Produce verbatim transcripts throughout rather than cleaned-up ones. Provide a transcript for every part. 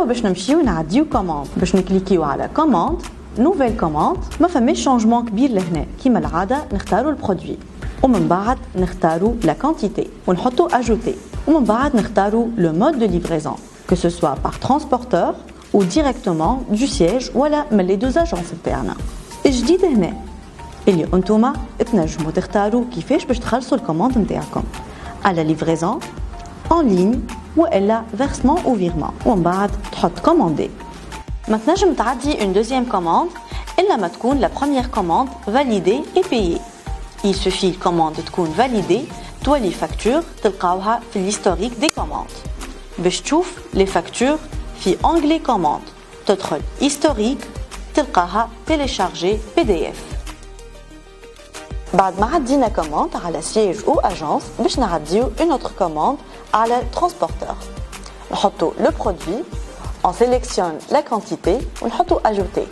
توا باش نمشيو نعديو كوموند باش نكليكيو على كوموند نوفيل كوموند. ما فماش شونجمون كبير لهنا، كيما العاده نختاروا البرودوي ومن بعد نختاروا لا كونتيتي ونحطوا اجوتي ومن بعد نختاروا لو مود دو ليفريزون que ce soit par transporteur ou directement du siège ولا من لي دوز اجونس نتاعنا. الجديد هنا اللي انتوما تنجموا تختاروا كيفاش باش تخلصوا الكوموند نتاعكم على ليفريزون en ligne والا versement ou virement ومن بعد تحط كوموندي. ما تنجم تعدي une deuxième commande إلا ما تكون la première commande validée et payée. Il suffit الكوموند تكون validée تولي فاكتور تلقاوها في الهيستوريك دي كوموند. باش تشوف لي فاكتور في onglet commande تدخل historique تلقاها téléchargée بي دي إف. بعد ما عدينا كوموند على سيج او اجونس باش نعديو une autre commande على transporteur. نحطو le produit, on sélectionne la quantité ونحطو ajouter.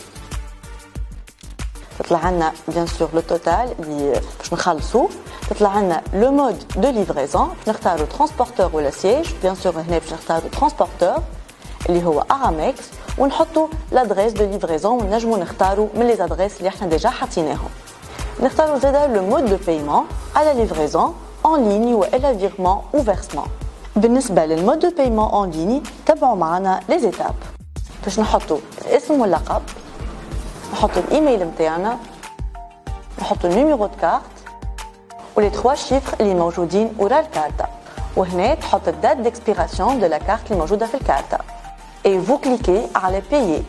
تطلع لنا bien sûr le total اللي باش نخلصو. تطلع لنا le mode de livraison نختارو transporteur ولا siège. bien sûr هنا باش نختارو transporteur اللي هو Aramex ونحطو l'adresse de livraison ونجمو نختارو من les adresses اللي احنا ديجا حاطيناهم. نختارو زادا le mode de paiement على livraison en ligne والا virement ou versement. بالنسبة للمود دو بايمون اون ليني تبعوا معنا لي زيتاب باش نحطوا الاسم واللقب، نحطوا الايميل نتاعنا، نحطوا النيميرو دو كارت ولي ثلاثة شيفر اللي موجودين ورا الكارتا، وهنا تحط الدات ديكسبيراسيون دو لا كارت اللي موجودة في الكارتا اي فو كليكي على بايي.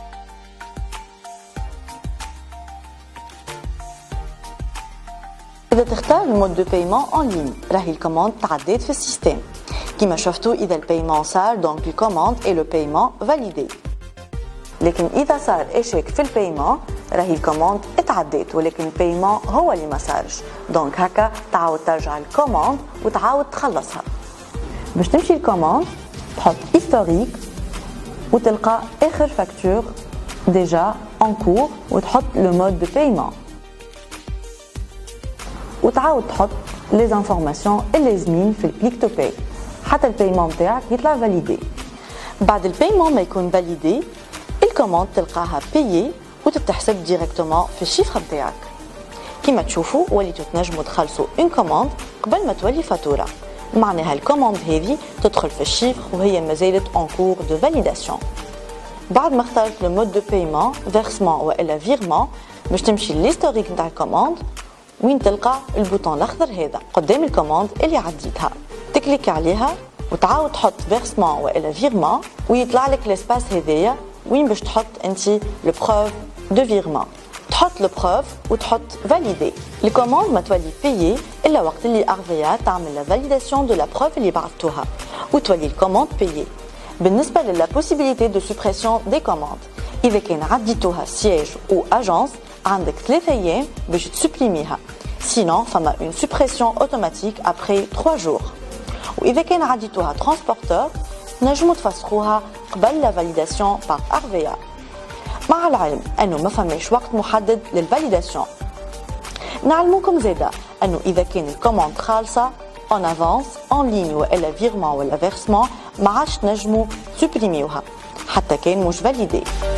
إذا تختار المود دو بايمون اون ليني راهي الكوموند تعديت في السيستم كما شفتوا. إذا البايمون صار دونك الكوموند اي لو بايمون فاليدي، لكن إذا صار إشيك في البايمون راهي الكوموند اتعديت ولكن البايمون هو اللي ما صارش. دونك هكا تعاود ترجع الكوموند وتعاود تخلصها. باش تمشي الكوموند تحط هيستوريك وتلقى آخر فاكتور ديجا اون كور وتحط لو مود دو بايمون وتعاود تحط لي انفورماسيون اللازمين في الكليك تو باي حتى البايمون نتاعك يطلع فاليدي. بعد البايمون ما يكون فاليدي الكوموند تلقاها بايي وتتحسب ديريكتومون في الشيفر نتاعك. كما تشوفوا وليتوا تنجموا تخلصوا اون كوموند قبل ما تولي فاتوره، معناها الكوموند هذه تدخل في الشيفر وهي مازالت اون كور دو فاليداسيون. بعد ما اخترت لو مود دو بايمون فيرسمون والا فيرمون باش تمشي للهيستوريك نتاع الكوموند وين تلقى البوطون الاخضر هذا قدام الكوموند اللي عديتها، تكليك عليها وتعاود تحط فيرسمون والا فيرمون ويطلع لك لاسباس هذايا وين باش تحط انت لو بروف دو فيرمون. تحط لو بروف وتحط فاليدي. الكوموند ما تولي بايي الا وقت اللي ارفيا تعمل لا فاليداسيون دو لا بروف اللي بعثتوها وتولي الكوموند بايي. بالنسبه للا بوسيبيليتي دو سوبريسيون دي كوموند اذا كان عديتوها سيج او اجونس عندك ثلاثة ايام باش تسوبريميها، sinon فما une suppression automatique après trois jours. وإذا كان عديتوها ترانسبورتور نجموا تفسخوها قبل لا فاليداسيون بار ارفيا. مع العلم أنه ما فماش وقت محدد للفاليداسيون. نعلموكم زادا أنه إذا كان الكوموند خالصة اون افونس اون لين والا فيرمون ولا فيرسمون ما عادش نجموا سوبريميوها حتى كان مش فاليدي.